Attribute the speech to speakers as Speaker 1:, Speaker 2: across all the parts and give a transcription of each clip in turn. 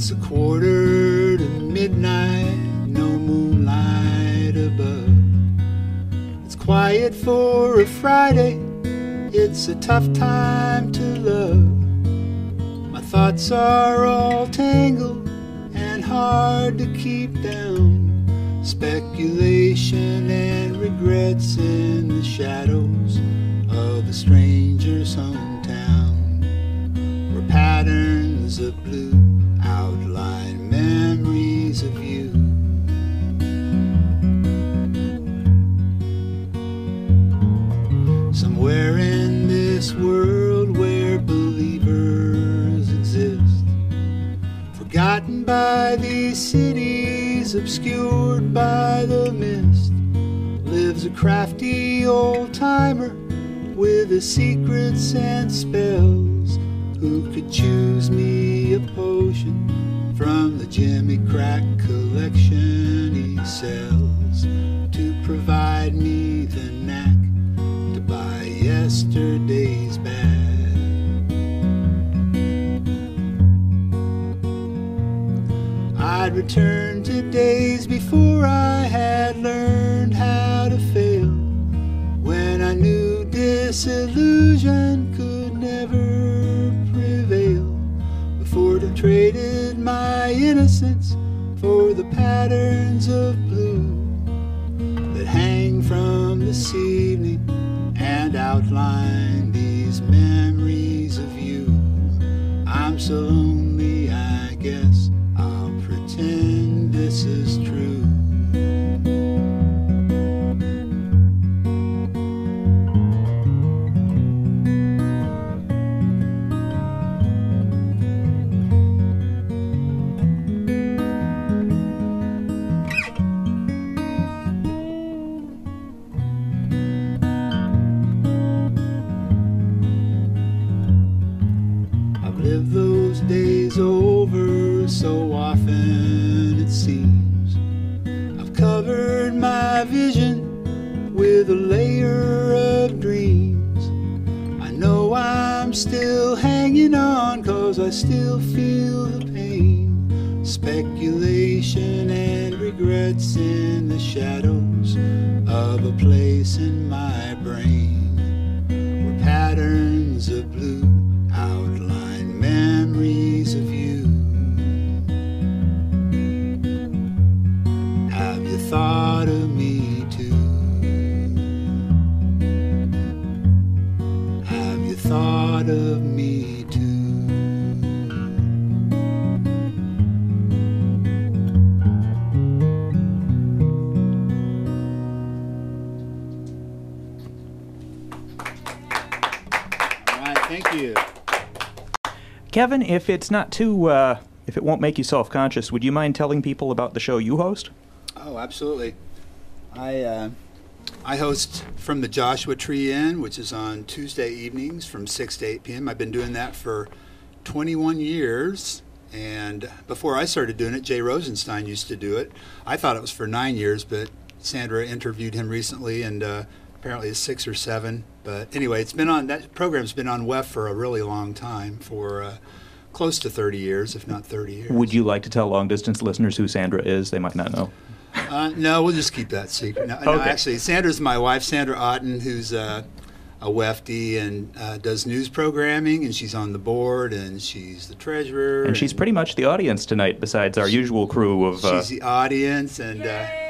Speaker 1: It's a quarter to midnight, no moonlight above. It's quiet for a Friday, it's a tough time to love. My thoughts are all tangled and hard to keep down. Speculation and regrets in the shadows of a stranger's hometown, where patterns of blue outline memories of you. Somewhere in this world where believers exist, forgotten by these cities, obscured by the mist, lives a crafty old-timer with his secrets and spells, who could choose me a potion from the Jimmy Crack collection he sells, to provide me the knack to buy yesterday's bag. I'd return to days before I had learned how to fail, when I knew disillusion could never prevail, before I'd have traded my innocence for the patterns of blue that hang from this evening and outline these memories of you. I'm so lonely, I guess I'll pretend this is true. Lived those days over so often it seems. I've covered my vision with a layer of dreams. I know I'm still hanging on, 'cause I still feel the pain. Speculation and regrets in the shadows of a place in my brain, where patterns of blue outline memories of you. Have you thought of me too? Have you thought of me too? All right, thank you.
Speaker 2: Kevin, if it's not too, if it won't make you self-conscious, would you mind telling people about the show you host?
Speaker 1: Oh, absolutely. I host From the Joshua Tree Inn, which is on Tuesday evenings from 6 to 8 p.m. I've been doing that for 21 years. And before I started doing it, Jay Rosenstein used to do it. I thought it was for 9 years, but Sandra interviewed him recently, and apparently it's 6 or 7. But anyway, it's been on, that program's been on WEF for a really long time, for close to 30 years, if not 30 years.
Speaker 2: Would you like to tell long-distance listeners who Sandra is? They might not know.
Speaker 1: No, we'll just keep that secret. No, actually, Sandra's my wife, Sandra Otten, who's a WEFD and does news programming, and she's on the board, and she's the treasurer.
Speaker 2: And she's pretty much the audience tonight, besides our usual crew of...
Speaker 1: She's the audience, and...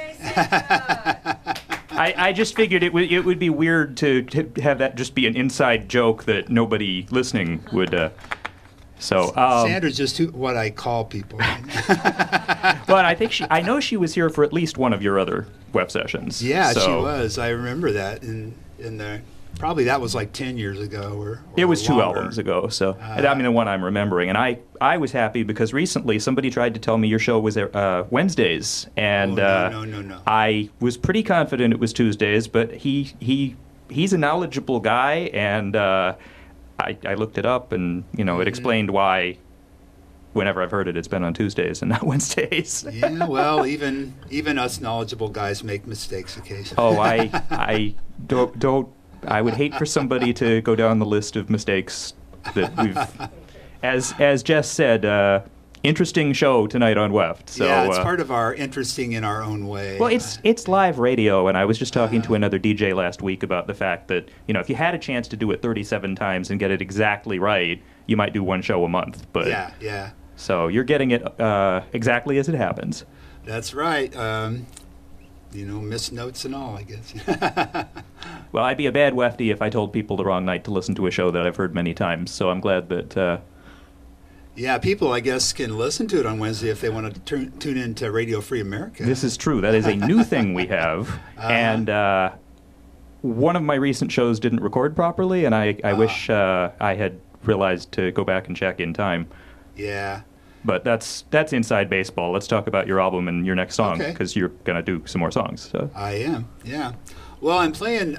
Speaker 2: I just figured it would be weird to have that just be an inside joke that nobody listening would...
Speaker 1: Sandra's just what I call people.
Speaker 2: But I know she was here for at least one of your other web sessions.
Speaker 1: Yeah, she was. I remember that in the... Probably that was like 10 years ago or
Speaker 2: it was
Speaker 1: longer.
Speaker 2: 2 albums ago, so I mean the one I'm remembering. And I was happy because recently somebody tried to tell me your show was Wednesdays, and
Speaker 1: no.
Speaker 2: I was pretty confident it was Tuesdays, but he's a knowledgeable guy, and I looked it up, and it explained why whenever I've heard it, it's been on Tuesdays and not Wednesdays.
Speaker 1: Yeah, well, even us knowledgeable guys make mistakes occasionally.
Speaker 2: Oh, I don't. I would hate for somebody to go down the list of mistakes that we've, as Jess said, interesting show tonight on Weft. So,
Speaker 1: yeah, it's part of our interesting in our own way.
Speaker 2: Well, it's live radio, and I was just talking to another DJ last week about the fact that, if you had a chance to do it 37 times and get it exactly right, you might do one show a month. But
Speaker 1: yeah.
Speaker 2: So you're getting it exactly as it happens.
Speaker 1: That's right. Missed notes and all, I guess.
Speaker 2: Well, I'd be a bad Wefty if I told people the wrong night to listen to a show that I've heard many times, so I'm glad that...
Speaker 1: Yeah, people, I guess, can listen to it on Wednesday if they want to tune into Radio Free America.
Speaker 2: This is true. That is a new thing we have. And one of my recent shows didn't record properly, and I wish I had realized to go back and check in time.
Speaker 1: Yeah.
Speaker 2: But that's inside baseball. Let's talk about your album and your next song, because you're going to do some more songs. So.
Speaker 1: I am, yeah. Well, I'm playing...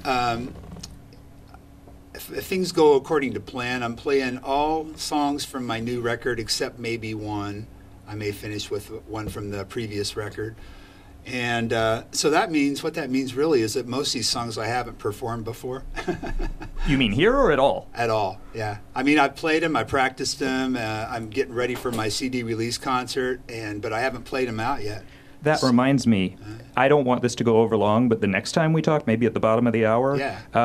Speaker 1: If things go according to plan, I'm playing all songs from my new record except maybe one. I may finish with one from the previous record. And so what that means really is that most of these songs I haven't performed before.
Speaker 2: You mean here or at all?
Speaker 1: At all, yeah. I mean, I've played them, I practiced them, I'm getting ready for my CD release concert, but I haven't played them out yet.
Speaker 2: That reminds me, I don't want this to go over long, but the next time we talk, maybe at the bottom of the hour,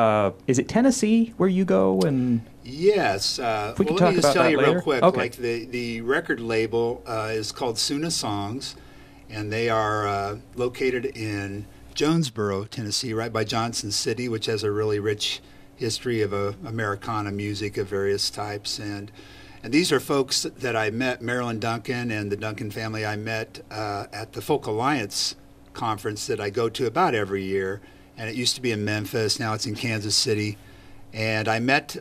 Speaker 2: is it Tennessee where you go? And
Speaker 1: yes.
Speaker 2: If we could
Speaker 1: let
Speaker 2: talk
Speaker 1: me just
Speaker 2: about
Speaker 1: tell
Speaker 2: that
Speaker 1: you
Speaker 2: later.
Speaker 1: real quick.
Speaker 2: Okay.
Speaker 1: Like the record label is called Suna Songs, and they are located in Jonesboro, Tennessee, right by Johnson City, which has a really rich history of Americana music of various types. And these are folks that I met, Marilyn Duncan and the Duncan family I met at the Folk Alliance conference that I go to about every year. And it used to be in Memphis, now it's in Kansas City. And I met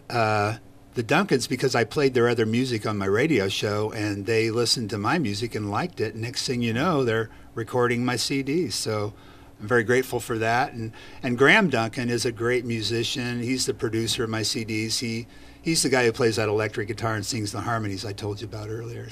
Speaker 1: the Duncans because I played their other music on my radio show, and they listened to my music and liked it. Next thing you know, they're recording my CDs. So I'm very grateful for that. And Graham Duncan is a great musician. He's the producer of my CDs. He's the guy who plays that electric guitar and sings the harmonies I told you about earlier.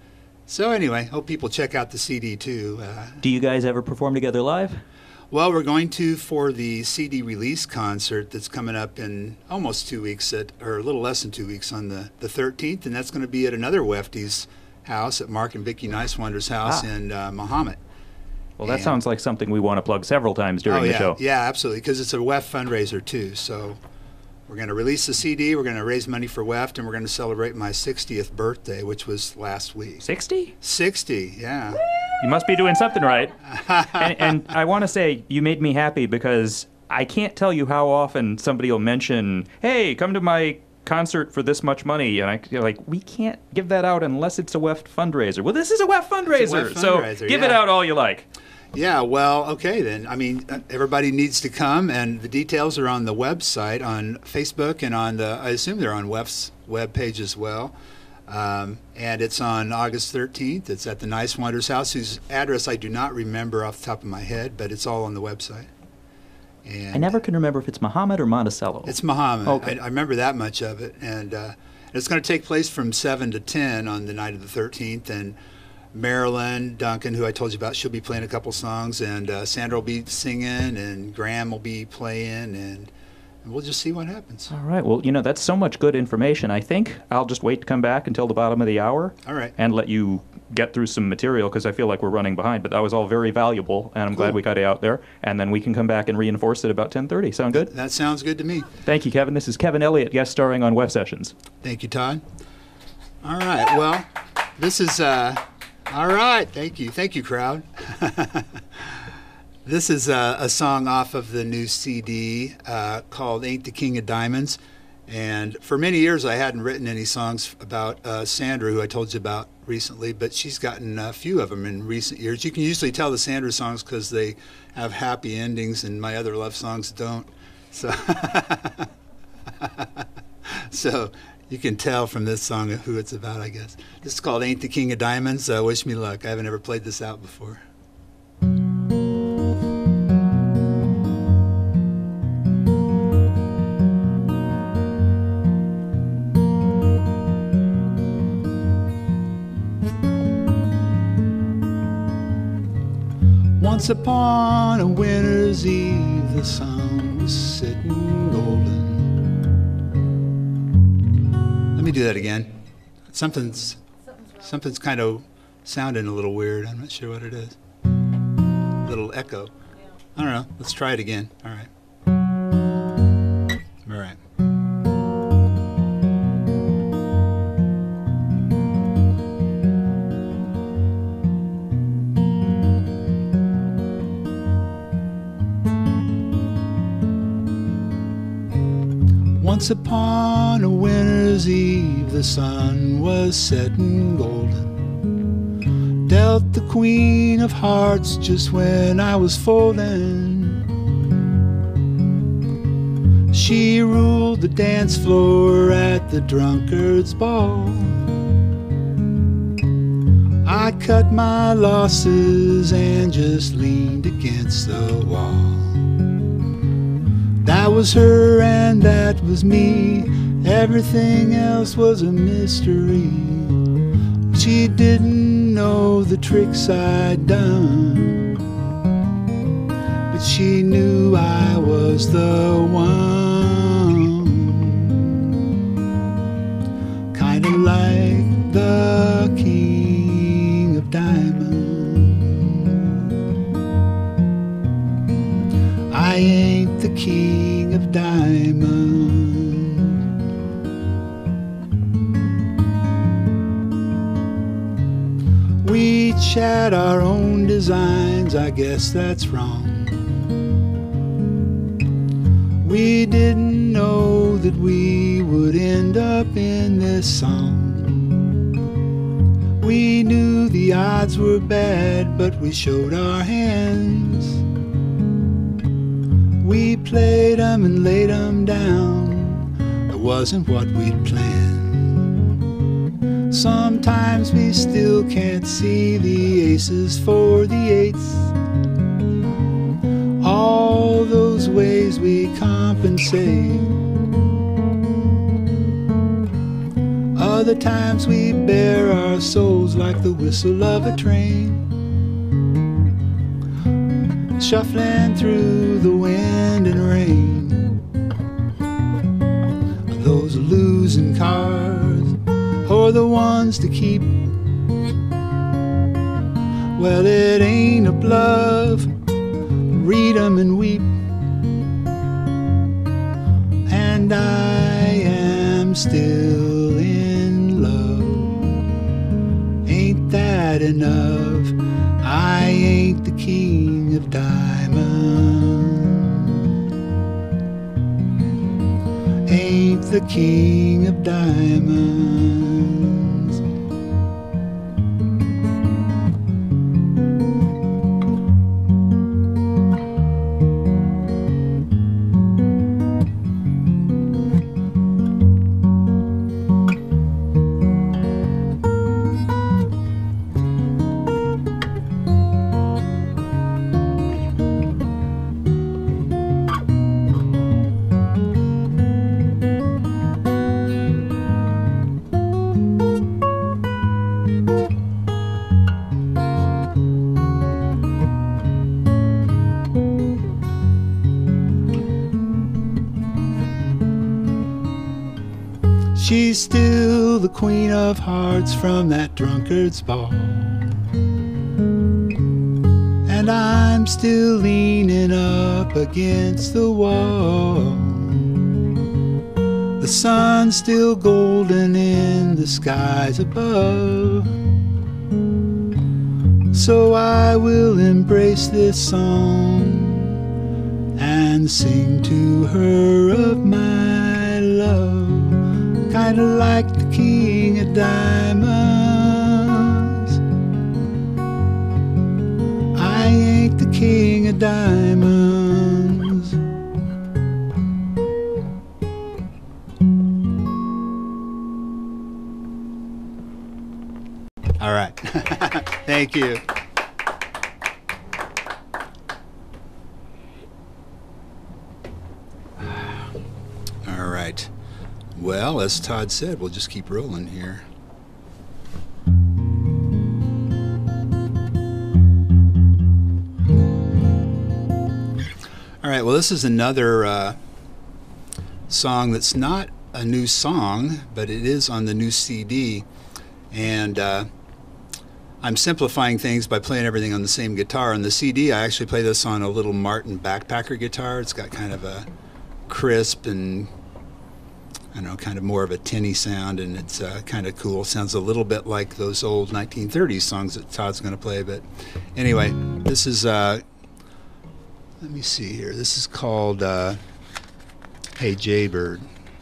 Speaker 1: So anyway, hope people check out the CD too.
Speaker 2: Do you guys ever perform together live?
Speaker 1: Well, we're going to for the CD release concert that's coming up in almost 2 weeks, or a little less than 2 weeks, on the 13th, and that's going to be at another Wefty's house, at Mark and Vicky Nicewonder's house in Mahomet.
Speaker 2: Well, that sounds like something we want to plug several times during the show.
Speaker 1: Yeah, absolutely, because it's a WEF fundraiser too. So we're going to release the CD, we're going to raise money for WEF, and we're going to celebrate my 60th birthday, which was last week.
Speaker 2: 60?
Speaker 1: 60, yeah.
Speaker 2: You must be doing something right. and I want to say, you made me happy because I can't tell you how often somebody will mention, hey, come to my concert for this much money. And we can't give that out unless it's a WEF fundraiser. Well, this is a WEF fundraiser, so give it out all you like.
Speaker 1: Yeah, well, okay then. I mean, everybody needs to come, and the details are on the website, on Facebook, and I assume they're on WEF's webpage as well. And it's on August 13th. It's at the Nicewonder's house, whose address I do not remember off the top of my head, but it's all on the website. And
Speaker 2: I never can remember if it's Mahomet or Monticello.
Speaker 1: It's Mahomet.
Speaker 2: Okay.
Speaker 1: I remember that much of it. And it's going to take place from 7 to 10 on the night of the 13th. And Marilyn Duncan, who I told you about, she'll be playing a couple songs. And Sandra will be singing, and Graham will be playing, and we'll just see what happens.
Speaker 2: All right. Well, that's so much good information. I think I'll just wait to come back until the bottom of the hour.
Speaker 1: All right.
Speaker 2: And let you get through some material, because I feel like we're running behind. But that was all very valuable, and I'm glad we got it out there. And then we can come back and reinforce it about 10:30. Sound good?
Speaker 1: That sounds good to me.
Speaker 2: Thank you, Kevin. This is Kevin Elliott, guest starring on WEF Sessions.
Speaker 1: Thank you, Todd. All right. Well, this is... all right. Thank you. Thank you, crowd. This is a song off of the new CD called Ain't the King of Diamonds. And for many years, I hadn't written any songs about Sandra, who I told you about recently, but she's gotten a few of them in recent years. You can usually tell the Sandra songs because they have happy endings, and my other love songs don't. So, so you can tell from this song who it's about, I guess. This is called Ain't the King of Diamonds. Wish me luck. I haven't ever played this out before. Once upon a winter's eve, the sun was sitting golden. Let me do that again. Something's kind of sounding a little weird. I'm not sure what it is. A little echo. I don't know. Let's try it again. All right. All right. Once upon a winter's eve, the sun was setting golden. Dealt the queen of hearts just when I was folding. She ruled the dance floor at the drunkard's ball. I cut my losses and just leaned against the wall. That was her and that was me. Everything else was a mystery. She didn't know the tricks I'd done, but she knew I was the one. Kinda like the king of diamonds. I ain't the king of diamonds. We each had our own designs, I guess that's wrong. We didn't know that we would end up in this song. We knew the odds were bad, but we showed our hands. We played 'em and laid 'em down. It wasn't what we'd planned. Sometimes we still can't see the aces for the eights. All those ways we compensate. Other times we bare our souls like the whistle of a train, shuffling through the wind and rain. Those losing cards, or the ones to keep. Well, it ain't a bluff. Read 'em and weep. And I am still in love. Ain't that enough? I ain't the king of diamonds. Ain't the king of diamonds. She's still the queen of hearts from that drunkard's ball, and I'm still leaning up against the wall. The sun's still golden in the skies above, so I will embrace this song and sing to her of my love. Kinda like the king of diamonds. I ain't the king of diamonds. All right. Thank you. All right. Well, as Todd said, we'll just keep rolling here. All right, well, this is another song that's not a new song, but it is on the new CD. And I'm simplifying things by playing everything on the same guitar. On the CD, I actually play this on a little Martin backpacker guitar. It's got kind of a crisp and, I don't know, kind of more of a tinny sound, and it's kind of cool. Sounds a little bit like those old 1930s songs that Todd's going to play. But anyway, this is, let me see here. This is called Hey Jaybird.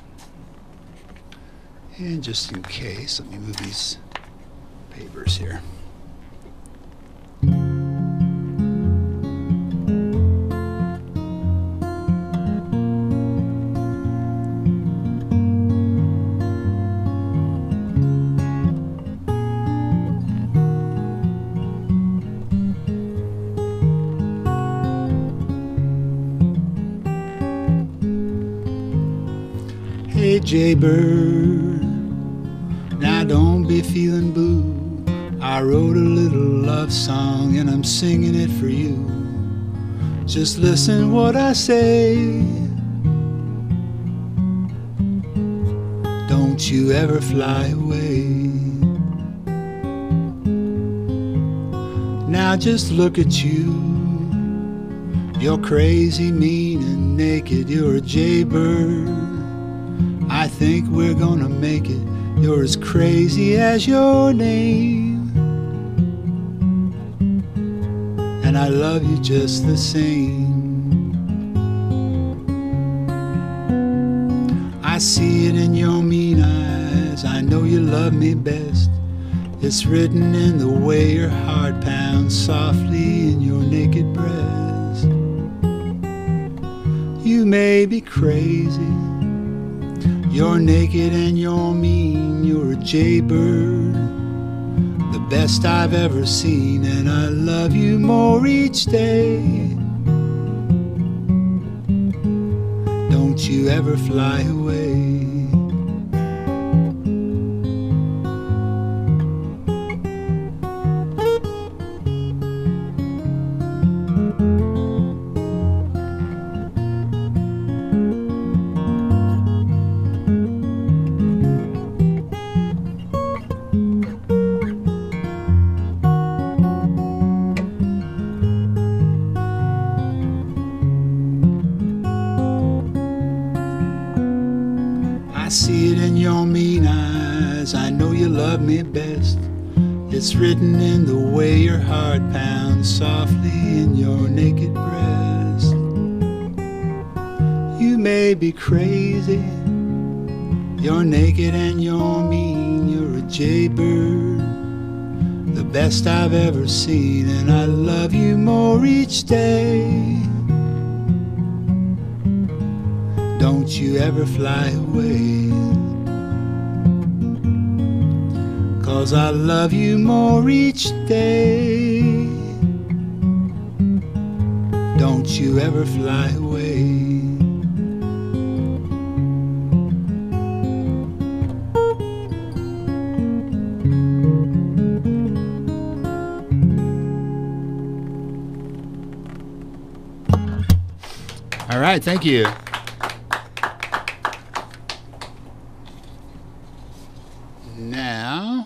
Speaker 1: And just in case, let me move these papers here. Hey Jaybird, now don't be feeling blue. I wrote a little love song and I'm singing it for you. Just listen what I say. Don't you ever fly away. Now just look at you. You're crazy, mean and naked. You're a jaybird. I think we're gonna make it. You're as crazy as your name. And I love you just the same. I see it in your mean eyes. I know you love me best. It's written in the way your heart pounds softly in your naked breast. You may be crazy, you're naked and you're mean. You're a jaybird, the best I've ever seen, and I love you more each day. Don't you ever fly away. I see it in your mean eyes. I know you love me best. It's written in the way your heart pounds softly in your naked breast. You may be crazy, you're naked and you're mean. You're a jaybird, the best I've ever seen, and I love you more each day. Don't you ever fly away, 'cause I love you more each day. Don't you ever fly away. All right, thank you. Now,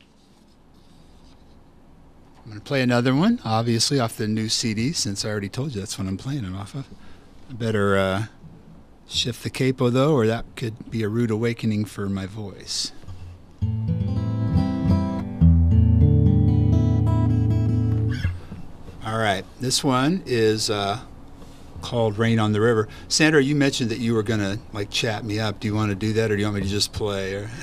Speaker 1: I'm going to play another one, obviously off the new CD, since I already told you that's what I'm playing it off of. I better shift the capo, though, or that could be a rude awakening for my voice. All right, this one is called Rain on the River. Sandra, you mentioned that you were going to like chat me up. Do you want to do that, or do you want me to just play? Or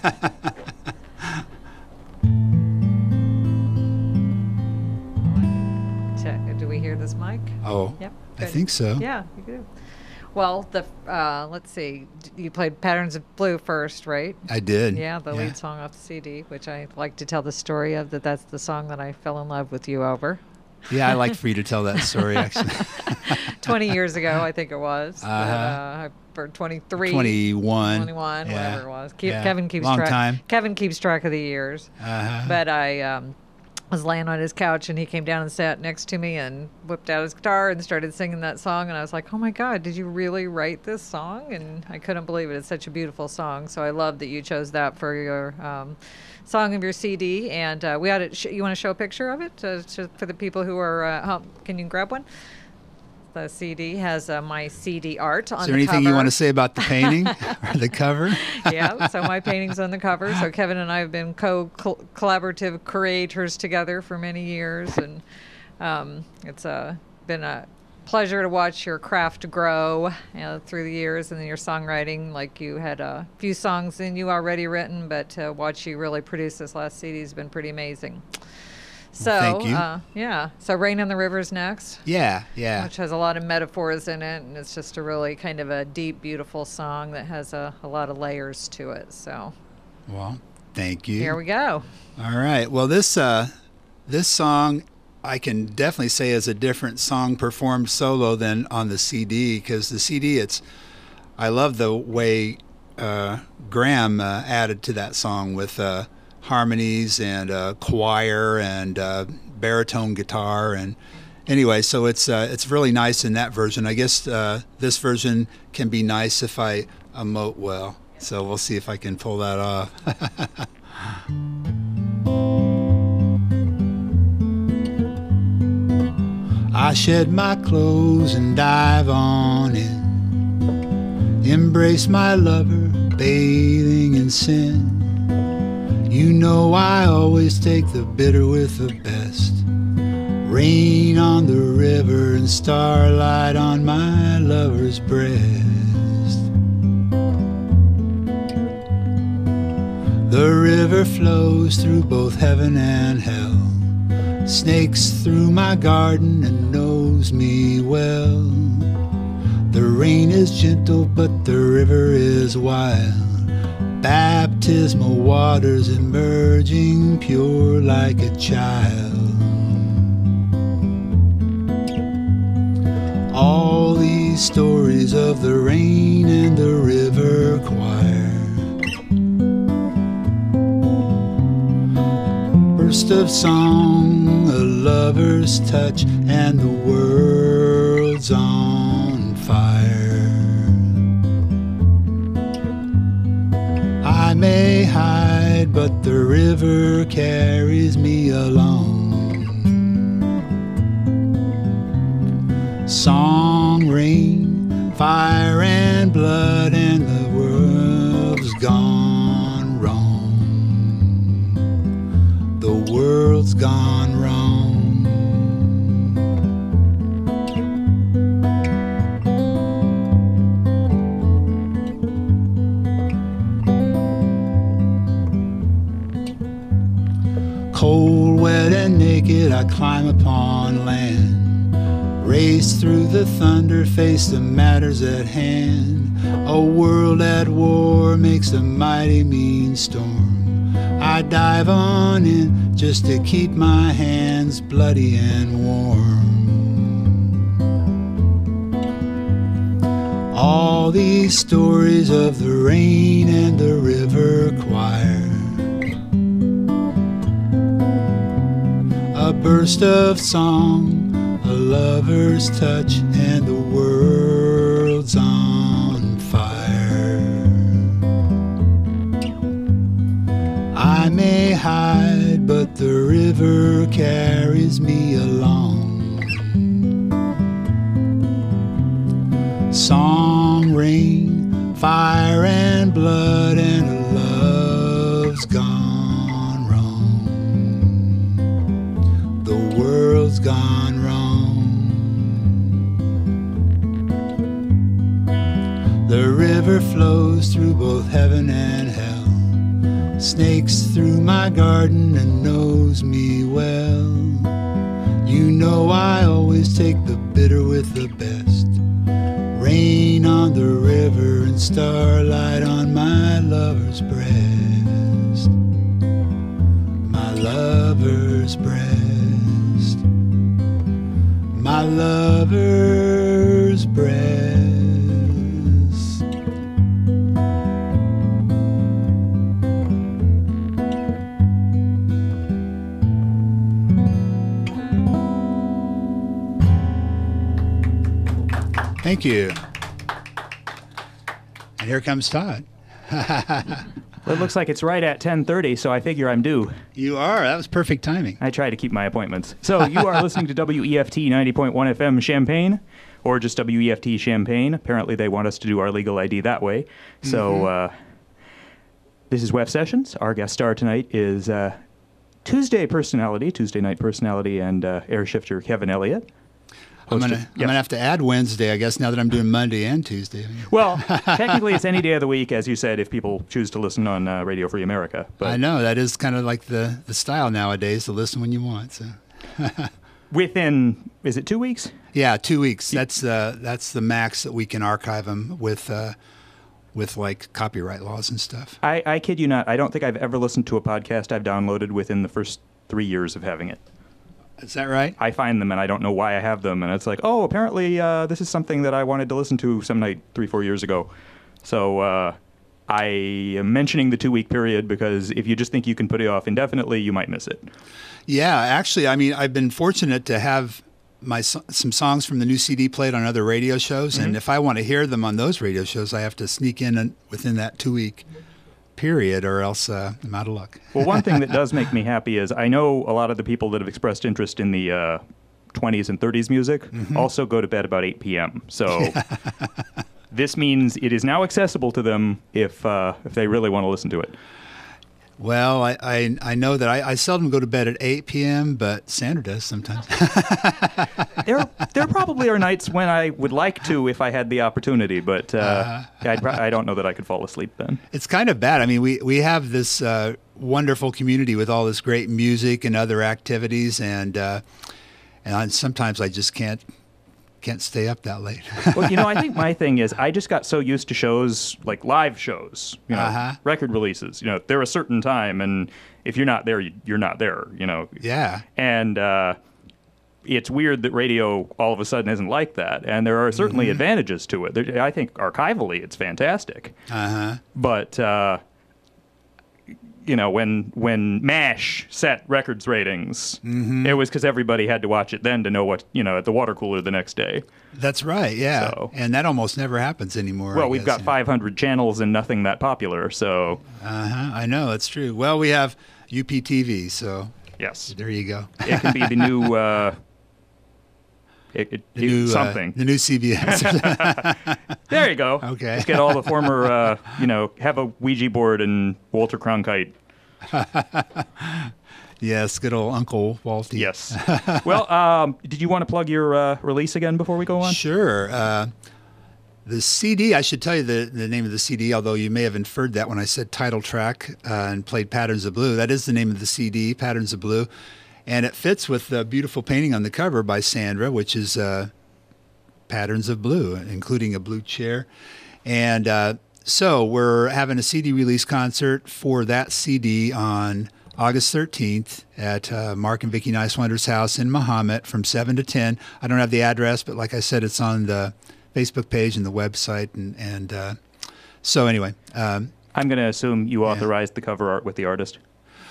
Speaker 3: Do we hear this mic?
Speaker 1: Oh,
Speaker 3: Yep.
Speaker 1: I
Speaker 3: Good.
Speaker 1: think so.
Speaker 3: Yeah, you do. Well, let's see. You played Patterns of Blue first, right?
Speaker 1: I did.
Speaker 3: Yeah, the lead song off the CD, which I like to tell the story of. That's the song that I fell in love with you over.
Speaker 1: Yeah, I like for you to tell that story, actually.
Speaker 3: 20 years ago, I think it was. For 23.
Speaker 1: 21.
Speaker 3: 21,
Speaker 1: Yeah.
Speaker 3: whatever it was.
Speaker 1: Yeah.
Speaker 3: Kevin keeps
Speaker 1: Long
Speaker 3: track.
Speaker 1: time.
Speaker 3: Kevin keeps track of the years.
Speaker 1: Uh-huh.
Speaker 3: But I was laying on his couch, and he came down and sat next to me and whipped out his guitar and started singing that song. And I was like, oh my God, did you really write this song? And I couldn't believe it. It's such a beautiful song. So I love that you chose that for your song of your CD. And we ought to, you want to show a picture of it for the people who are home? Can you grab one? The CD has my CD art on the cover.
Speaker 1: Is there anything you want to say about the painting or the cover?
Speaker 3: Yeah, so my painting's on the cover. So Kevin and I have been collaborative creators together for many years, and it's been a pleasure to watch your craft grow through the years, and then your songwriting. Like, you had a few songs in you already written, but to watch you really produce this last CD has been pretty amazing. So,
Speaker 1: thank you.
Speaker 3: Yeah. So Rain on the River's next.
Speaker 1: Yeah.
Speaker 3: Which has a lot of metaphors in it, and it's just a really kind of a deep, beautiful song that has a lot of layers to it. So,
Speaker 1: well, thank you.
Speaker 3: Here we go.
Speaker 1: All right. Well, this song, I can definitely say, is a different song performed solo than on the CD, because the CD, I love the way Graham added to that song with harmonies and choir and baritone guitar, and anyway, so it's really nice in that version. I guess this version can be nice if I emote well, so we'll see if I can pull that off. I shed my clothes and dive on in, embrace my lover, bathing in sin. You know I always take the bitter with the best. Rain on the river and starlight on my lover's breast. The river flows through both heaven and hell, snakes through my garden and knows me well. The rain is gentle but the river is wild, baptismal waters emerging pure like a child. All these stories of the rain and the river choir, burst of song, a lover's touch, and the world's on fire. I may hide, but the river carries me along. Song, rain, fire, and blood, and the world's gone wrong. The world's gone wrong. Cold, wet, and naked, I climb upon land, race through the thunder, face the matters at hand. A world at war makes a mighty mean storm. I dive on in just to keep my hands bloody and warm. All these stories of the rain and the river choir, a burst of song, a lover's touch, and the world's on fire. I may hide, but the river carries me along. Song, rain, fire, and blood, and a love's gone wrong. The world's gone wrong. The river flows through both heaven and hell, snakes through my garden and knows me well. You know I always take the bitter with the best. Rain on the river and starlight on my lover's breast. My lover's breast. My lover's breast. Thank you. And here comes Todd.
Speaker 2: Well, it looks like it's right at 10:30, so I figure I'm due.
Speaker 1: You are. That was perfect timing.
Speaker 2: I try to keep my appointments. So you are listening to WEFT 90.1 FM Champaign, or just WEFT Champaign. Apparently they want us to do our legal ID that way. So this is WEF Sessions. Our guest star tonight is Tuesday night personality, and air shifter Kevin Elliott.
Speaker 1: I'm gonna have to add Wednesday, I guess, now that I'm doing Monday and Tuesday.
Speaker 2: Well, technically it's any day of the week, as you said, if people choose to listen on Radio Free America. But
Speaker 1: I know that is kind of like the style nowadays, to listen when you want. So
Speaker 2: within, is it 2 weeks?
Speaker 1: Yeah, 2 weeks. That's the max that we can archive them with like copyright laws and stuff.
Speaker 2: I kid you not. I don't think I've ever listened to a podcast I've downloaded within the first 3 years of having it.
Speaker 1: Is that right?
Speaker 2: I find them and I don't know why I have them, and it's like, oh, apparently this is something that I wanted to listen to some night 3-4 years ago. So I am mentioning the 2 week period because if you just think you can put it off indefinitely, you might miss it.
Speaker 1: Yeah, actually, I mean, I've been fortunate to have some songs from the new CD played on other radio shows, and if I want to hear them on those radio shows, I have to sneak in within that 2 week period, or else I'm out of luck.
Speaker 2: Well, one thing that does make me happy is I know a lot of the people that have expressed interest in the 20s and 30s music also go to bed about 8 p.m. So this means it is now accessible to them if they really want to listen to it.
Speaker 1: Well, I know that I seldom go to bed at 8 p.m., but Sandra does sometimes.
Speaker 2: There probably are nights when I would like to if I had the opportunity, but I don't know that I could fall asleep then.
Speaker 1: It's kind of bad. I mean, we have this wonderful community with all this great music and other activities, and sometimes I just can't stay up that late.
Speaker 2: Well, I think my thing is I just got so used to shows, like live shows, record releases. They're a certain time, and if you're not there, you're not there,
Speaker 1: Yeah.
Speaker 2: And it's weird that radio all of a sudden isn't like that, and there are certainly advantages to it. I think archivally it's fantastic. But when MASH set records ratings, it was because everybody had to watch it then to know what, at the water cooler the next day.
Speaker 1: That's right, yeah. So, and that almost never happens anymore.
Speaker 2: Well, we've got 500 channels and nothing that popular, so.
Speaker 1: I know, that's true. Well, we have UPTV, so.
Speaker 2: Yes.
Speaker 1: There you go.
Speaker 2: It can be the new, something.
Speaker 1: The new CBS.
Speaker 2: There you go.
Speaker 1: Okay.
Speaker 2: Just get all the former, have a Ouija board and Walter Cronkite.
Speaker 1: Yes, good old Uncle Walty.
Speaker 2: Yes. Well, did you want to plug your release again before we go on?
Speaker 1: Sure. The CD, I should tell you the name of the CD, although you may have inferred that when I said title track and played Patterns of Blue. That is the name of the CD, Patterns of Blue. And it fits with the beautiful painting on the cover by Sandra, which is Patterns of Blue, including a blue chair. And so we're having a CD release concert for that CD on August 13th at Mark and Vicki Nicewonder's house in Mahomet from 7 to 10. I don't have the address, but like I said, it's on the Facebook page and the website. And so anyway.
Speaker 2: I'm going to assume you authorized the cover art with the artist.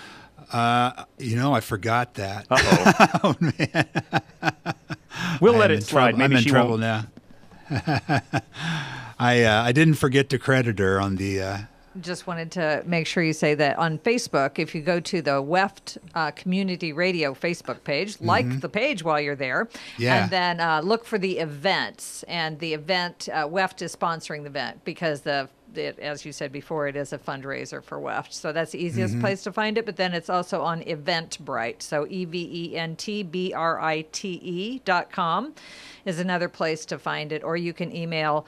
Speaker 1: I forgot that.
Speaker 2: Uh-oh.
Speaker 1: Oh, man.
Speaker 2: We'll let it slide. Maybe
Speaker 1: I'm in
Speaker 2: she
Speaker 1: trouble
Speaker 2: won't.
Speaker 1: now. I didn't forget to credit her on the...
Speaker 3: Just wanted to make sure you say that on Facebook, if you go to the WEFT Community Radio Facebook page, like the page while you're there, and then look for the events. And the event, WEFT is sponsoring the event because as you said before, it is a fundraiser for WEFT. So that's the easiest place to find it. But then it's also on Eventbrite. So eventbrite.com is another place to find it. Or you can email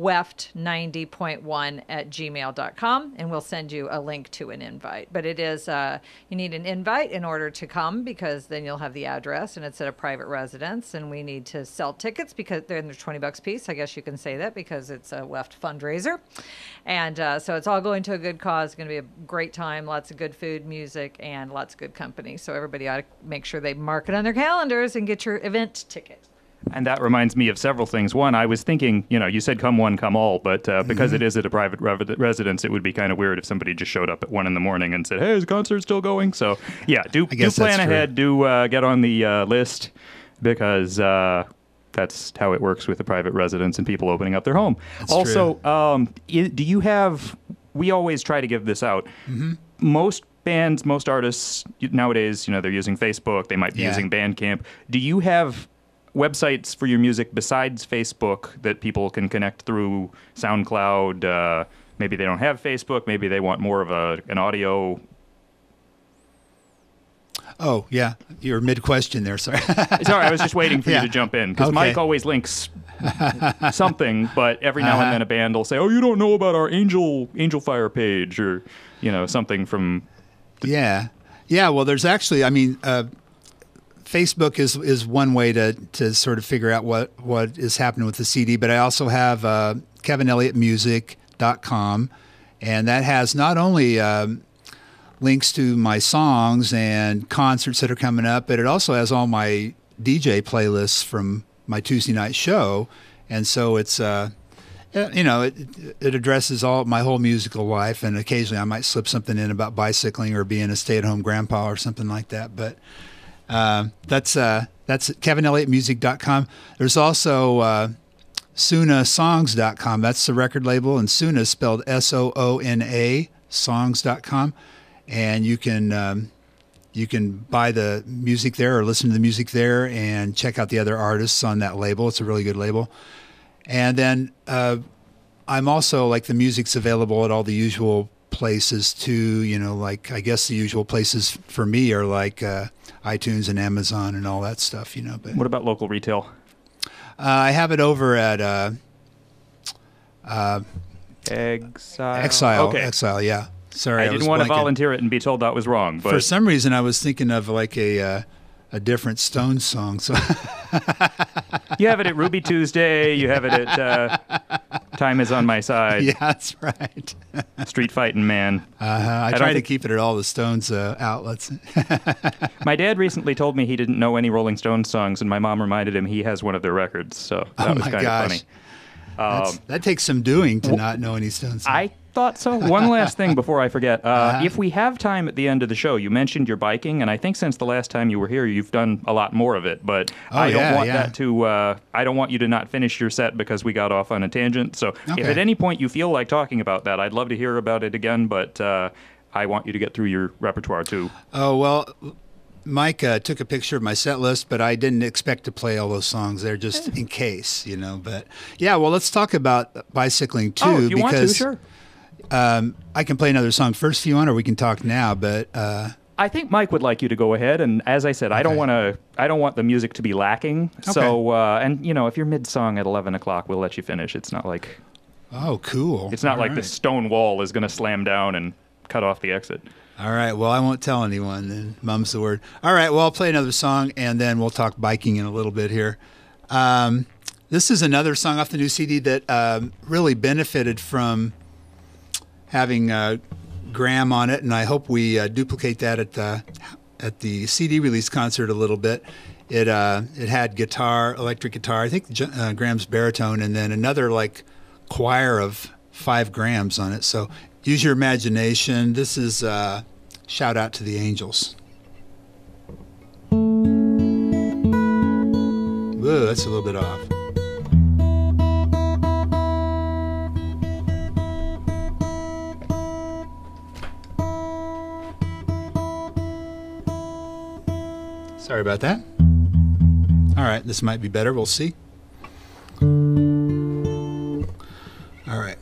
Speaker 3: weft90.1@gmail.com, and we'll send you a link to an invite. But it is, you need an invite in order to come, because then you'll have the address, and it's at a private residence, and we need to sell tickets because they're $20 a piece. I guess you can say that because it's a WEFT fundraiser. And so it's all going to a good cause. It's going to be a great time, lots of good food, music, and lots of good company. So everybody ought to make sure they mark it on their calendars and get your event ticket.
Speaker 2: And that reminds me of several things. One, I was thinking, you said come one, come all, but because it is at a private residence, it would be kind of weird if somebody just showed up at 1 a.m. and said, hey, is the concert still going? So, yeah, do plan ahead, do get on the list, because that's how it works with the private residence and people opening up their home.
Speaker 1: That's
Speaker 2: also, do you have? We always try to give this out. Most bands, most artists nowadays, they're using Facebook. They might be using Bandcamp. Do you have websites for your music besides Facebook that people can connect through? SoundCloud. Maybe they don't have Facebook. Maybe they want more of an audio.
Speaker 1: Oh, yeah. You're mid-question there. Sorry.
Speaker 2: Sorry, I was just waiting for you to jump in, because
Speaker 1: Okay.
Speaker 2: Mike always links something, but every now and then a band will say, "Oh, you don't know about our Angel Fire page," or something from.
Speaker 1: Yeah. Well, there's actually, Facebook is one way to sort of figure out what is happening with the CD, but I also have KevinElliottMusic.com, and that has not only links to my songs and concerts that are coming up, but it also has all my DJ playlists from my Tuesday night show, and so it's it addresses all my whole musical life, and occasionally I might slip something in about bicycling or being a stay-at-home grandpa or something like that. But that's KevinElliottMusic.com. There's also SoonaSongs.com. That's the record label, and Soona is spelled SOONA, songs.com. And you can buy the music there or listen to the music there and check out the other artists on that label. It's a really good label. And then I'm also, like, the music's available at all the usual places too. Like, I guess the usual places for me are like iTunes and Amazon and all that stuff. But
Speaker 2: What about local retail?
Speaker 1: I have it over at
Speaker 2: Exile. Okay.
Speaker 1: Exile, yeah. Sorry,
Speaker 2: I didn't
Speaker 1: was
Speaker 2: want to
Speaker 1: blanking.
Speaker 2: volunteer it and be told that was wrong. But
Speaker 1: For some reason, I was thinking of like a different Stones song. So
Speaker 2: you have it at Ruby Tuesday. You have it at Time Is on My Side.
Speaker 1: yeah, that's right.
Speaker 2: Street Fighting Man.
Speaker 1: I
Speaker 2: don't
Speaker 1: try to
Speaker 2: think-
Speaker 1: keep it at all the Stones outlets.
Speaker 2: My dad recently told me he didn't know any Rolling Stones songs, and my mom reminded him he has one of their records. So that
Speaker 1: Oh
Speaker 2: was
Speaker 1: my
Speaker 2: kind
Speaker 1: gosh.
Speaker 2: of funny.
Speaker 1: That takes some doing to not know any Stones.
Speaker 2: I thought so. One last thing before I forget. If we have time at the end of the show, you mentioned your biking, and I think since the last time you were here, you've done a lot more of it. But I don't want that to. I don't want you to not finish your set because we got off on a tangent. So if
Speaker 1: Okay.
Speaker 2: at any point you feel like talking about that, I'd love to hear about it again. But I want you to get through your repertoire too.
Speaker 1: Oh, well, Mike took a picture of my set list, but I didn't expect to play all those songs there just in case, But yeah, well, let's talk about bicycling too.
Speaker 2: Oh, if you
Speaker 1: because,
Speaker 2: want to, sure.
Speaker 1: I can play another song first if you want, or we can talk now. But
Speaker 2: I think Mike would like you to go ahead, and as I said, I don't want the music to be lacking. So, and if you're mid-song at 11 o'clock, we'll let you finish. It's not like
Speaker 1: oh, cool.
Speaker 2: it's not
Speaker 1: All
Speaker 2: like the
Speaker 1: right.
Speaker 2: stone wall is going to slam down and cut off the exit.
Speaker 1: All right. Well, I won't tell anyone. Then mum's the word. All right. Well, I'll play another song, and then we'll talk biking in a little bit here. This is another song off the new CD that really benefited from having Graham on it, and I hope we duplicate that at the CD release concert a little bit. It had electric guitar, I think Graham's baritone, and then another like choir of 5 Grahams on it. So use your imagination. This is Shout Out to the Angels. Whoa, that's a little bit off. Sorry about that. All right, this might be better. We'll see. All right.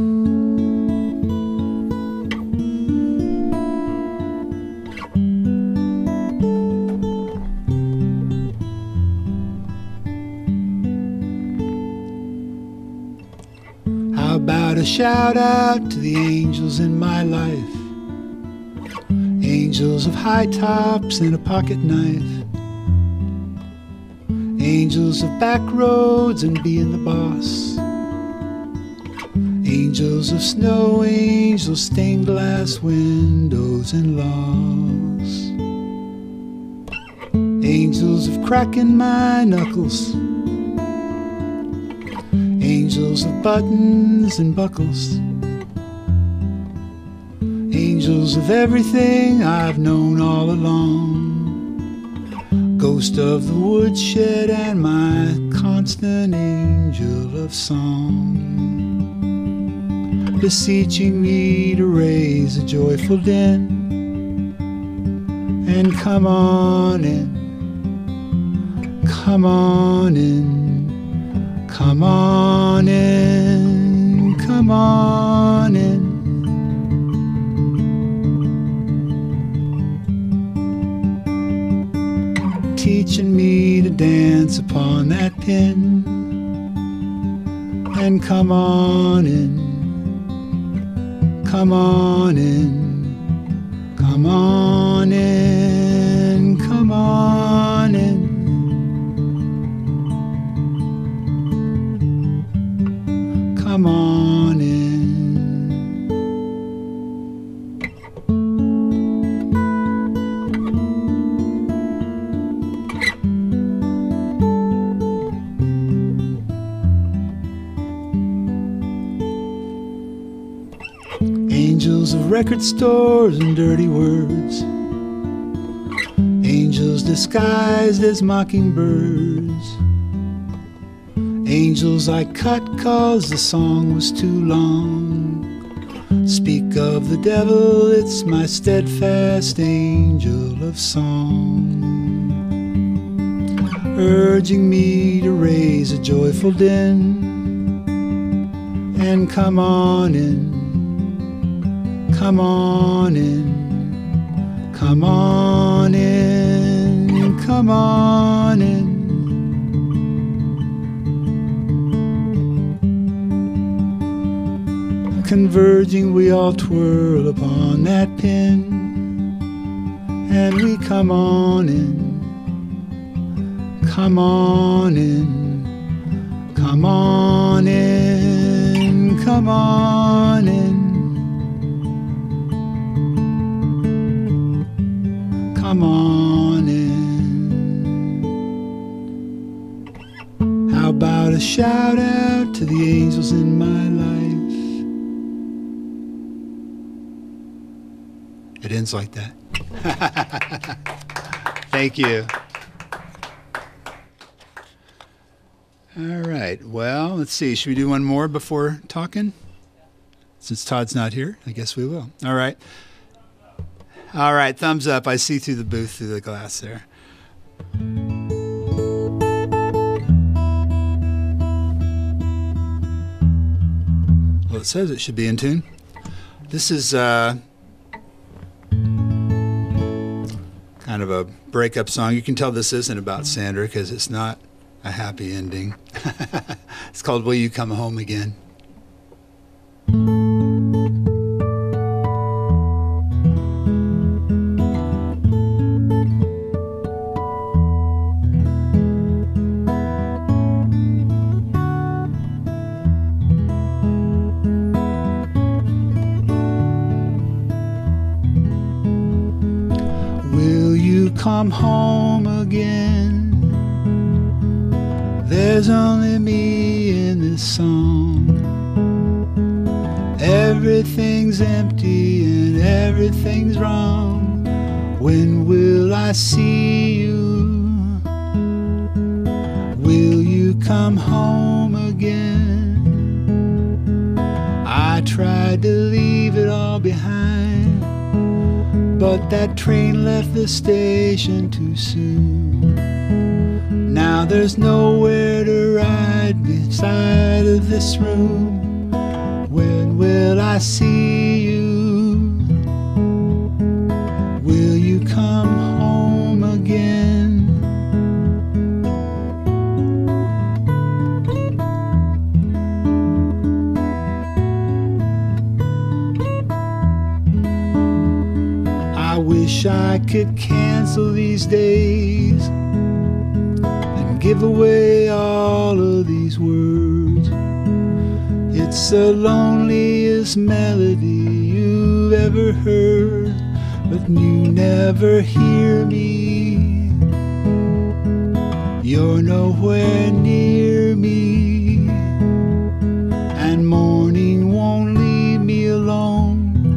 Speaker 1: How about a shout out to the angels in my life? Angels of high tops and a pocket knife. Angels of back roads and being the boss. Angels of snow, angels stained glass windows and locks. Angels of cracking my knuckles. Angels of buttons and buckles. Angels of everything I've known all along. Ghost of the woodshed and my constant angel of song, beseeching me to raise a joyful din and come on in, come on in, come on in, come on in. Teaching me to dance upon that pin and come on in, come on in, come on in, come on in. Come on in. Angels of record stores and dirty words, angels disguised as mockingbirds, angels I cut 'cause the song was too long. Speak of the devil, it's my steadfast angel of song, urging me to raise a joyful din and come on in, come on in, come on in, come on in. Converging we all twirl upon that pin and we come on in, come on in, come on in, come on in. Come on in. How about a shout out to the angels in my life? It ends like that. Thank you. All right. Well, let's see. Should we do one more before talking? Since Todd's not here, I guess we will. All right. All right, thumbs up. I see through the booth, through the glass there. Well, it says it should be in tune. This is kind of a breakup song. You can tell this isn't about Sandra because it's not a happy ending. It's called Will You Come Home Again? Come home again. There's only me in this song. Everything's empty and everything's wrong. When will I see you? Will you come home again? I tried to leave it all behind, but that train left the station too soon. Now there's nowhere to ride beside of this room. When will I see you? Will you come home again? I wish I could cancel these days and give away all of these words. It's the loneliest melody you've ever heard, but you never hear me. You're nowhere near me, and morning won't leave me alone.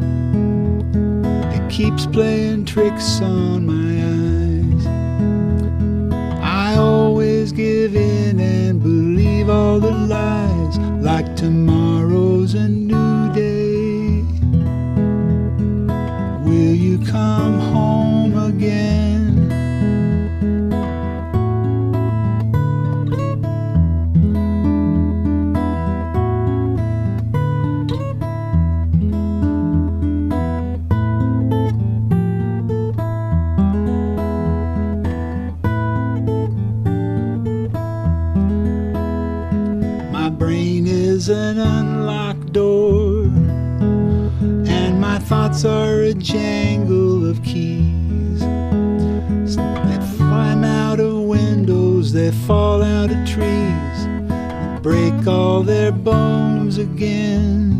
Speaker 1: Keeps playing tricks on my eyes. I always give in and believe tomorrow's a new day. Will you come home again? My brain is an unlocked door, and my thoughts are a jangle of keys that climb out of windows, they fall out of trees, they break all their bones again.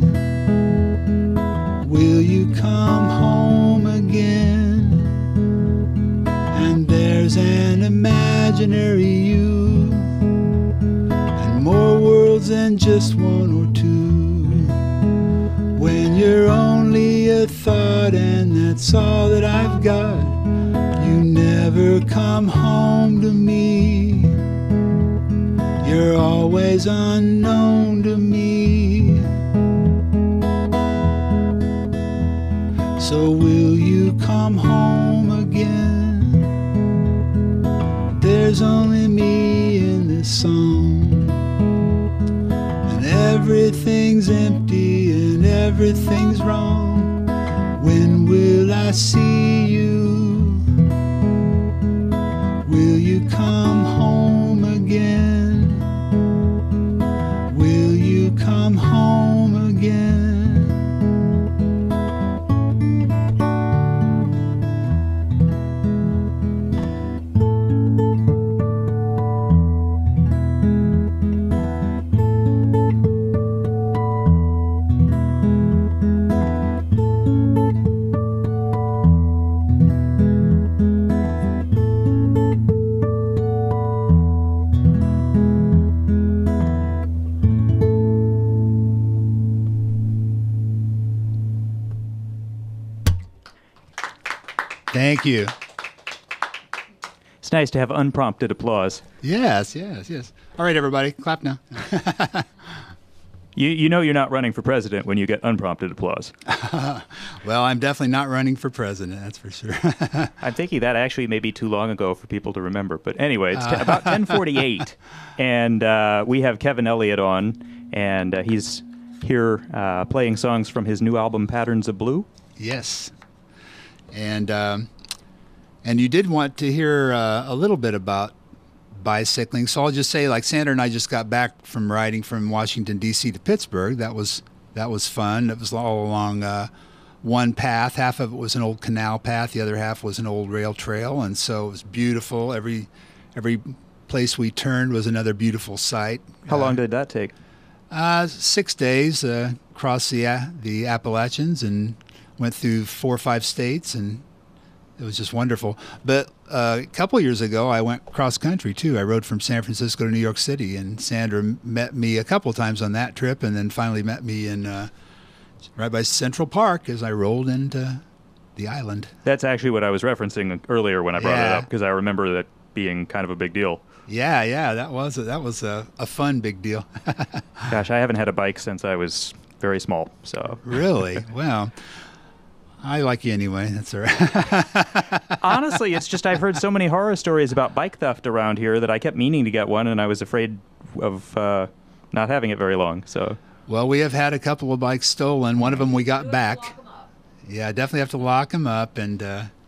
Speaker 1: Will you come home again? And there's an imaginary you, and more worlds than just one or two. When you're only a thought and that's all that I've got, you never come home to me. You're always unknown to me. So will you come home again? There's only me in this song, and everything's empty and everything's wrong. When will I see you? Will you come home again? Will you come home again? Thank you.
Speaker 2: It's nice to have unprompted applause.
Speaker 1: Yes, yes, yes. All right, everybody, clap now.
Speaker 2: You know you're not running for president when you get unprompted applause.
Speaker 1: Well, I'm definitely not running for president, that's for sure.
Speaker 2: I'm thinking that actually may be too long ago for people to remember. But anyway, it's about 10:48, and we have Kevin Elliott on, and he's here playing songs from his new album, Patterns of Blue.
Speaker 1: Yes. And you did want to hear a little bit about bicycling, so I'll just say, like, Sandra and I just got back from riding from Washington D.C. to Pittsburgh. That was fun. It was all along one path. Half of it was an old canal path, the other half was an old rail trail, and so it was beautiful. Every place we turned was another beautiful sight.
Speaker 2: How long did that take?
Speaker 1: 6 days across the Appalachians, and went through 4 or 5 states, and it was just wonderful. But a couple years ago, I went cross country too. I rode from San Francisco to New York City, and Sandra met me a couple times on that trip, and then finally met me in right by Central Park as I rolled into the island.
Speaker 2: That's actually what I was referencing earlier when I brought it up, because I remember that being kind of a big deal.
Speaker 1: Yeah, that was a fun big deal.
Speaker 2: Gosh, I haven't had a bike since I was very small. So
Speaker 1: really, well, I like you anyway. That's all right.
Speaker 2: Honestly, it's just I've heard so many horror stories about bike theft around here that I kept meaning to get one, and I was afraid of not having it very long. So,
Speaker 1: well, we have had a couple of bikes stolen. One of them we got back. Yeah, definitely have to lock them up, and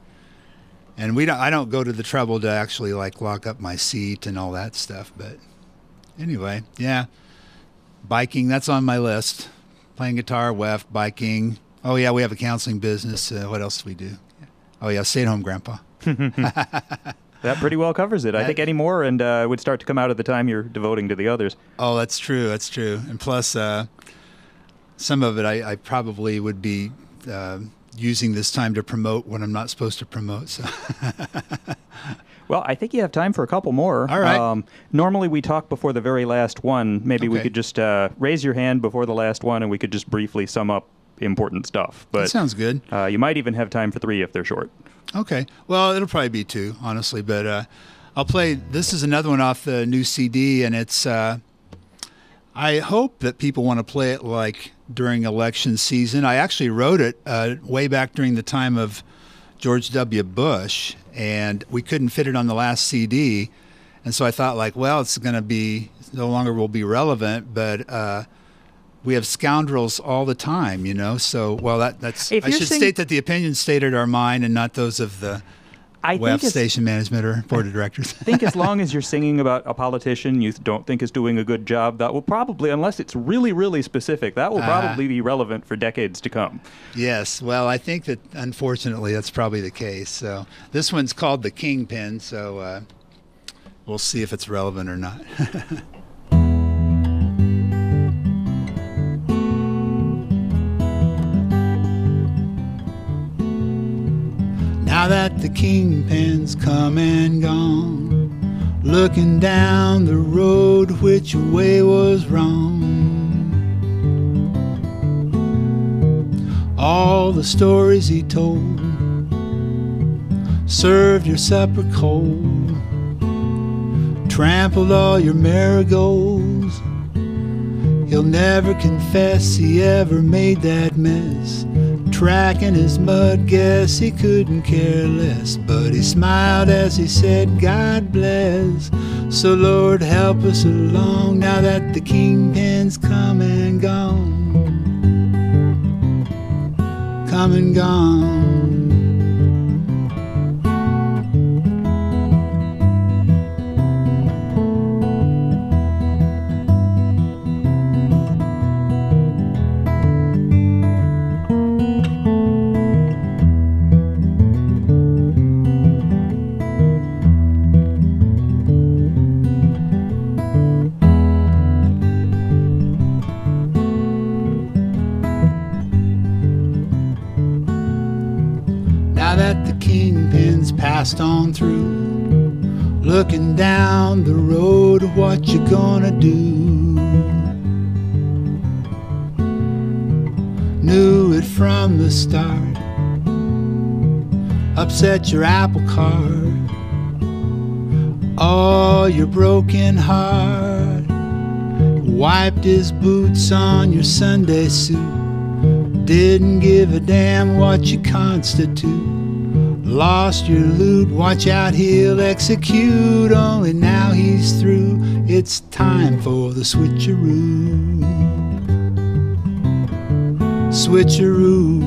Speaker 1: I don't go to the trouble to actually like lock up my seat and all that stuff. But anyway, yeah, biking, that's on my list. Playing guitar, WEF, biking. Oh, yeah, we have a counseling business. What else do we do? Oh, yeah, stay-at-home grandpa.
Speaker 2: That pretty well covers it. I think any more and would start to come out of the time you're devoting to the others.
Speaker 1: Oh, that's true. That's true. And plus, some of it I probably would be using this time to promote what I'm not supposed to promote. So.
Speaker 2: Well, I think you have time for a couple more.
Speaker 1: All right.
Speaker 2: Normally we talk before the very last one. Maybe we
Speaker 1: Okay.
Speaker 2: could just raise your hand before the last one, and we could just briefly sum up important stuff. But
Speaker 1: That sounds good.
Speaker 2: You might even have time for 3 if they're short.
Speaker 1: Okay. Well, it'll probably be 2, honestly. But I'll play. This is another one off the new CD, and it's. I I hope that people want to play it like during election season. I actually wrote it way back during the time of George W. Bush, and we couldn't fit it on the last CD. And so I thought, like, well, it's going to be, no longer will be relevant, but we have scoundrels all the time, you know. So, well, that's. I should state that the opinions stated are mine and not those of the WEF station management or board of directors.
Speaker 2: I think as long as you're singing about a politician you don't think is doing a good job, that will probably, unless it's really, really specific, that will probably be relevant for decades to come.
Speaker 1: Yes. Well, I think that, unfortunately, that's probably the case. So this one's called The Kingpin, so we'll see if it's relevant or not. Now that the kingpin's come and gone, looking down the road which way was wrong. All the stories he told served your supper cold, trampled all your marigolds. He'll never confess he ever made that mess, tracking his mud, guess he couldn't care less. But he smiled as he said, God bless. So Lord help us along, now that the kingpin's come and gone. Come and gone. Passed on through, looking down the road, what you gonna do? Knew it from the start, upset your apple cart, oh, your broken heart. Wiped his boots on your Sunday suit, didn't give a damn what you constitute. Lost your loot, watch out, he'll execute. Only now he's through, it's time for the switcheroo. Switcheroo.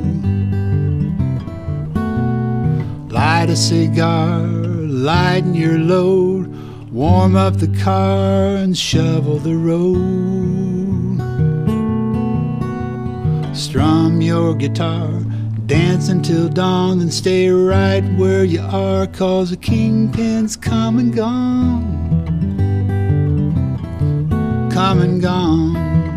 Speaker 1: Light a cigar, lighten your load, warm up the car and shovel the road. Strum your guitar, dance until dawn, then stay right where you are, 'cause the kingpin's come and gone. Come and gone.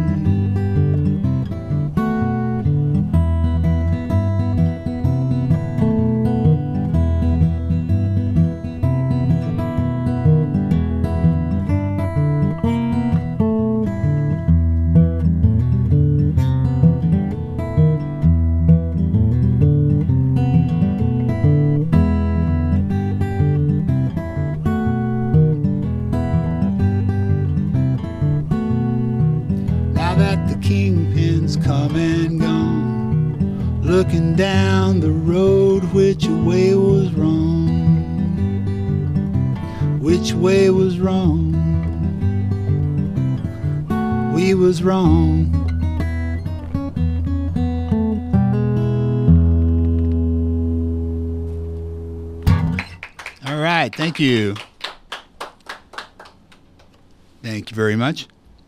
Speaker 1: Come and gone, looking down the road, which way was wrong? Which way was wrong? We was wrong. All right, thank you. Thank you very much.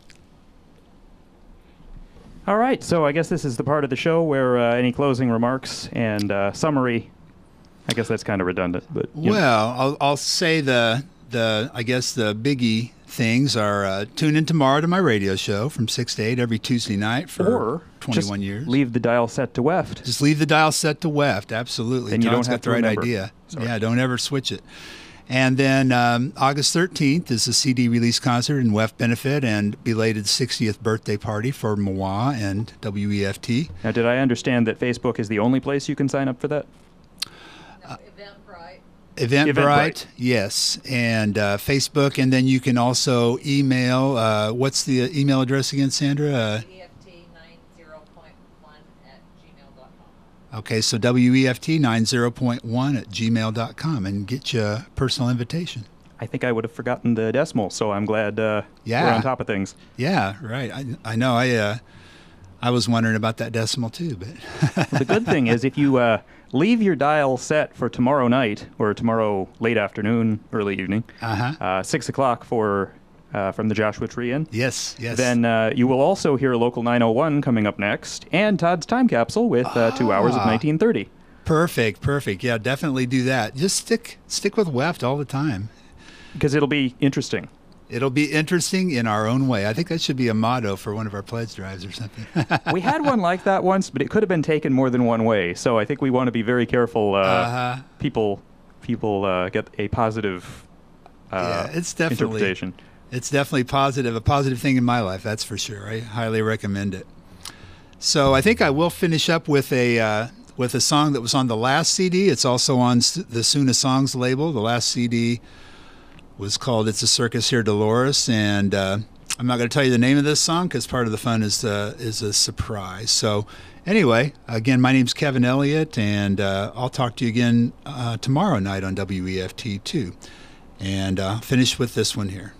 Speaker 2: All right, so I guess this is the part of the show where any closing remarks and summary. I guess that's kind of redundant, but
Speaker 1: well, I'll say the I guess the biggie things are tune in tomorrow to my radio show from 6 to 8 every Tuesday night for 21 years.
Speaker 2: Leave the dial set to WEFT.
Speaker 1: Just leave the dial set to WEFT. Absolutely,
Speaker 2: and you
Speaker 1: John's
Speaker 2: don't have
Speaker 1: got the right
Speaker 2: remember.
Speaker 1: idea.
Speaker 2: Sorry.
Speaker 1: Yeah, don't ever switch it. And then August 13th is a CD release concert and WEF benefit and belated 60th birthday party for MWA and WEFT.
Speaker 2: Now, did I understand that Facebook is the only place you can sign up for that?
Speaker 3: No, Eventbrite.
Speaker 1: Eventbrite, yes, and Facebook, and then you can also email. What's the email address again, Sandra?
Speaker 3: WEFT90.1
Speaker 1: Okay, so WEFT90.1 at gmail.com and get you a personal invitation.
Speaker 2: I think I would have forgotten the decimal, so I'm glad we're on top of things.
Speaker 1: Yeah, right. I know. I was wondering about that decimal too, but
Speaker 2: Well, the good thing is if you leave your dial set for tomorrow night or tomorrow late afternoon, early evening, 6 o'clock for from the Joshua Tree Inn.
Speaker 1: Yes.
Speaker 2: Then you will also hear Local 901 coming up next, and Todd's Time Capsule with 2 hours of 1930.
Speaker 1: Perfect. Yeah, definitely do that. Just stick with WEFT all the time.
Speaker 2: Because it'll be interesting.
Speaker 1: It'll be interesting in our own way. I think that should be a motto for one of our pledge drives or something.
Speaker 2: We had one like that once, but it could have been taken more than one way. So I think we want to be very careful. People get a positive interpretation.
Speaker 1: It's definitely a positive thing in my life, that's for sure. I highly recommend it. So I think I will finish up with a song that was on the last CD. It's also on the Suna Songs label. The last CD was called It's a Circus Here, Dolores, and I'm not going to tell you the name of this song because part of the fun is a surprise. So anyway, again, my name's Kevin Elliott, and I'll talk to you again tomorrow night on WEFT2. And I'll finish with this one here.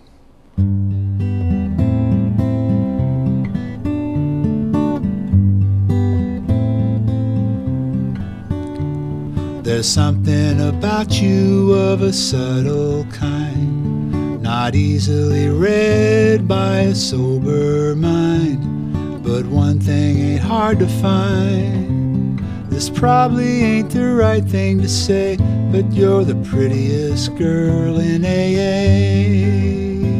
Speaker 1: There's something about you of a subtle kind, not easily read by a sober mind. But one thing ain't hard to find. This probably ain't the right thing to say, but you're the prettiest girl in AA.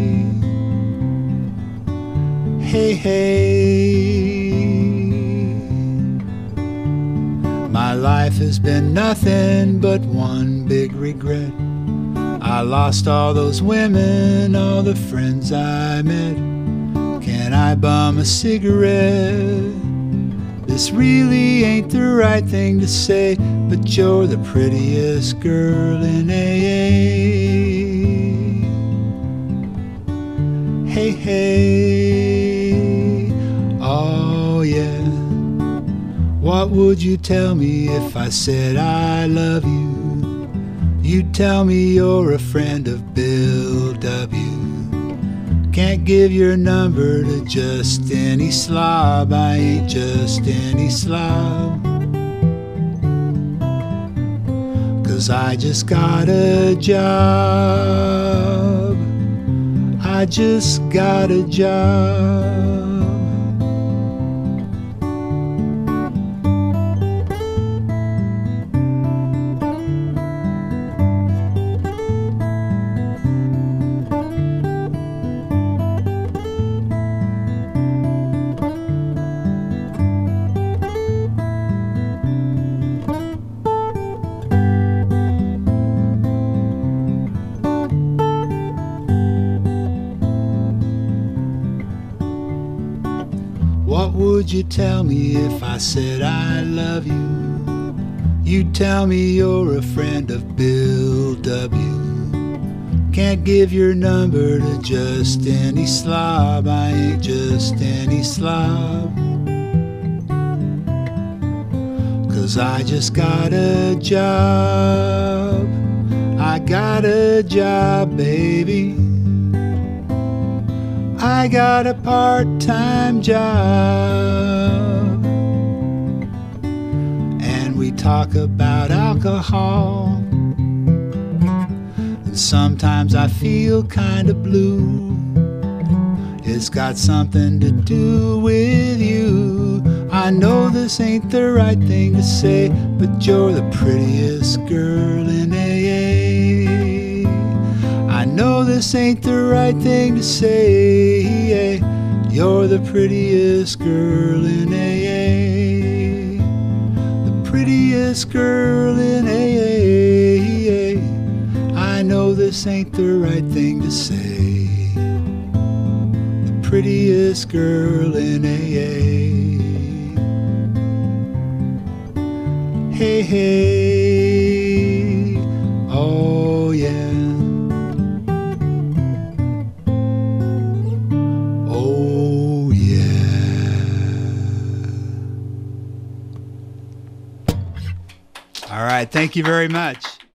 Speaker 1: Hey. My life has been nothing but one big regret. I lost all those women, all the friends I met. Can I bum a cigarette? This really ain't the right thing to say, but you're the prettiest girl in AA. Hey, oh yeah. What would you tell me if I said I love you? You'd tell me you're a friend of Bill W. Can't give your number to just any slob. I ain't just any slob. 'Cause I just got a job. I just got a job. What would you tell me if I said I love you? You'd tell me you're a friend of Bill W. Can't give your number to just any slob. I ain't just any slob. 'Cause I just got a job. I got a job, baby. I got a part-time job. And we talk about alcohol. And sometimes I feel kind of blue. It's got something to do with you. I know this ain't the right thing to say, but you're the prettiest girl in AA. I know this ain't the right thing to say. You're the prettiest girl in AA. The prettiest girl in AA. I know this ain't the right thing to say. The prettiest girl in AA. Hey, oh. All right. Thank you very much.